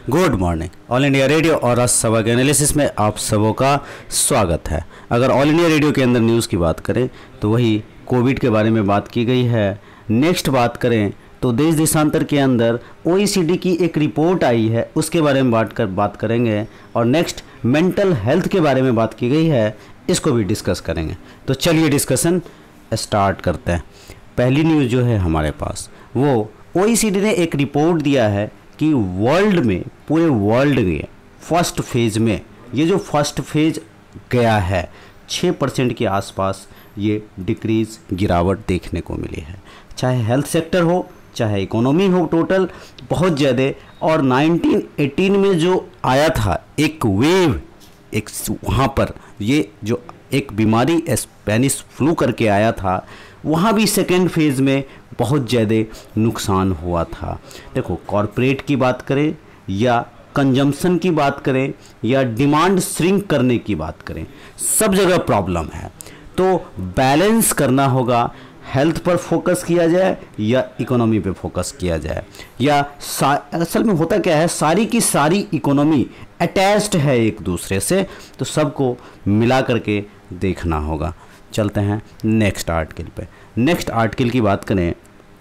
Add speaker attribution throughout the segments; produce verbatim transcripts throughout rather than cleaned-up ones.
Speaker 1: Good morning. All India Radio और आज सभा के एनालिसिस में आप सबों का स्वागत है। अगर ऑल इंडिया रेडियो के अंदर न्यूज़ की बात करें तो वही कोविड के बारे में बात की गई है। नेक्स्ट बात करें तो देश देशांतर के अंदर ओईसीडी की एक रिपोर्ट आई है, उसके बारे में बात कर बात करेंगे। और नेक्स्ट मेंटल हेल्थ के बारे में बात की गई है, इसको भी डिस्कस करेंगे। तो चलिए डिस्कशन स्टार्ट करते हैं। पहली न्यूज़ जो है हमारे पास वो ओईसीडी ने एक रिपोर्ट दिया है कि वर्ल्ड में, पूरे वर्ल्ड में फर्स्ट फेज़ में, ये जो फर्स्ट फेज़ गया है छः परसेंट के आसपास ये डिक्रीज़ गिरावट देखने को मिली है। चाहे हेल्थ सेक्टर हो, चाहे इकोनॉमी हो, टोटल बहुत ज़्यादा। और नाइनटीन एटीन में जो आया था एक वेव, एक वहाँ पर ये जो एक बीमारी स्पेनिश फ्लू करके आया था, वहाँ भी सेकेंड फेज़ में बहुत ज़्यादा नुकसान हुआ था। देखो, कॉरपोरेट की बात करें या कंजम्पशन की बात करें या डिमांड श्रिंक करने की बात करें, सब जगह प्रॉब्लम है। तो बैलेंस करना होगा, हेल्थ पर फोकस किया जाए या इकोनॉमी पे फोकस किया जाए, या असल में होता क्या है, सारी की सारी इकोनॉमी अटैच्ड है एक दूसरे से, तो सबको मिला करके देखना होगा। चलते हैं नेक्स्ट आर्टिकल पे। नेक्स्ट आर्टिकल की बात करें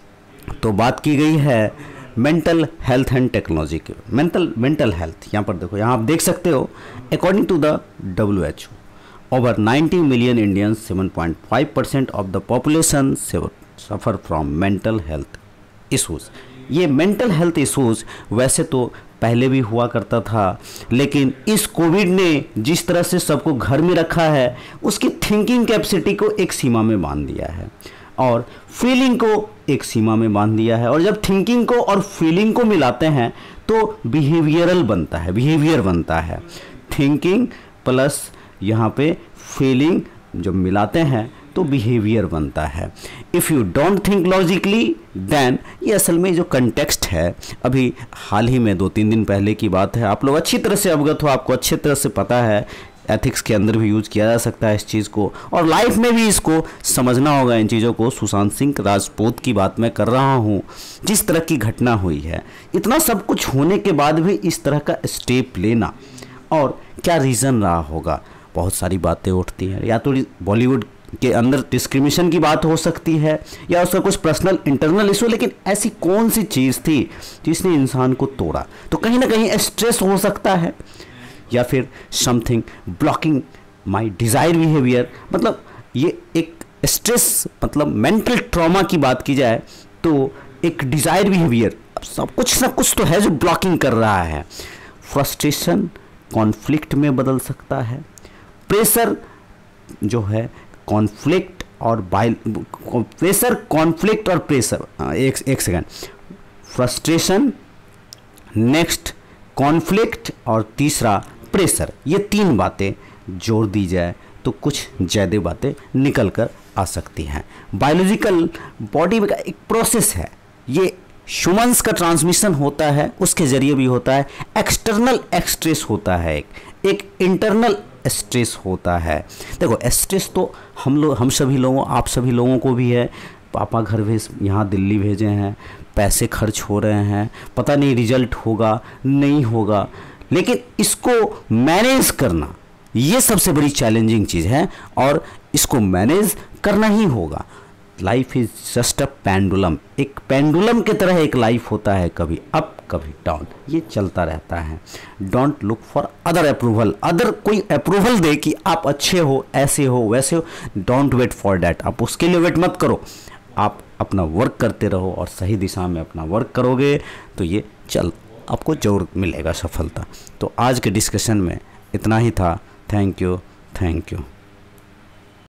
Speaker 1: तो बात की गई है मेंटल हेल्थ एंड टेक्नोलॉजी की। मेंटल मेंटल हेल्थ, यहाँ पर देखो, यहाँ आप देख सकते हो, according to the W H O over ninety million Indians, seven point five percent of the population suffer from mental health issues. ये मेंटल हेल्थ इशूज़ वैसे तो पहले भी हुआ करता था, लेकिन इस कोविड ने जिस तरह से सबको घर में रखा है, उसकी थिंकिंग कैपेसिटी को एक सीमा में बांध दिया है और फीलिंग को एक सीमा में बांध दिया है। और जब थिंकिंग को और फीलिंग को मिलाते हैं तो बिहेवियरल बनता है, बिहेवियर बनता है। थिंकिंग प्लस यहाँ पे फीलिंग जब मिलाते हैं तो बिहेवियर बनता है। If you don't think logically then, ये असल में जो कंटेक्स्ट है, अभी हाल ही में दो तीन दिन पहले की बात है, आप लोग अच्छी तरह से अवगत हो, आपको अच्छी तरह से पता है, एथिक्स के अंदर भी यूज़ किया जा सकता है इस चीज़ को, और लाइफ में भी इसको समझना होगा इन चीज़ों को। सुशांत सिंह राजपूत की बात मैं कर रहा हूँ, जिस तरह की घटना हुई है, इतना सब कुछ होने के बाद भी इस तरह का स्टेप लेना, और क्या रीज़न रहा होगा। बहुत सारी बातें उठती हैं, या तो बॉलीवुड के अंदर डिस्क्रिमिनेशन की बात हो सकती है, या उसका कुछ पर्सनल इंटरनल इशू, लेकिन ऐसी कौन सी चीज़ थी जिसने इंसान को तोड़ा। तो कहीं ना कहीं स्ट्रेस हो सकता है, या फिर something blocking my desire behaviour, मतलब ये एक स्ट्रेस, मतलब मेंटल ट्रॉमा की बात की जाए तो एक डिज़ायर बिहेवियर, सब कुछ ना कुछ तो है जो ब्लॉकिंग कर रहा है। फ्रस्ट्रेशन कॉन्फ्लिक्ट में बदल सकता है। प्रेशर जो है कॉन्फ्लिक्ट और बाइल प्रेशर कॉन्फ्लिक्ट और प्रेशर, एक एक सेकेंड, फ्रस्ट्रेशन, नेक्स्ट कॉन्फ्लिक्ट और तीसरा प्रेशर, ये तीन बातें जोड़ दी जाए तो कुछ ज़्यादा बातें निकल कर आ सकती हैं। बायोलॉजिकल बॉडी का एक प्रोसेस है, ये ह्यूमन्स का ट्रांसमिशन होता है, उसके ज़रिए भी होता है। एक्सटर्नल स्ट्रेस होता है, एक एक इंटरनल स्ट्रेस होता है। देखो, स्ट्रेस तो हम लोग, हम सभी लोगों, आप सभी लोगों को भी है। पापा घर भेज, यहाँ दिल्ली भेजे हैं, पैसे खर्च हो रहे हैं, पता नहीं रिजल्ट होगा नहीं होगा, लेकिन इसको मैनेज करना ये सबसे बड़ी चैलेंजिंग चीज़ है, और इसको मैनेज करना ही होगा। Life is just a pendulum, एक पेंडुलम की तरह एक लाइफ होता है, कभी अप कभी डाउन, ये चलता रहता है। Don't look for other approval, other कोई अप्रूवल दे कि आप अच्छे हो, ऐसे हो, वैसे हो, डोंट वेट फॉर डैट, आप उसके लिए वेट मत करो। आप अपना वर्क करते रहो और सही दिशा में अपना वर्क करोगे तो ये चल आपको जरूर मिलेगा सफलता। तो आज के डिस्कशन में इतना ही था। Thank you, thank you.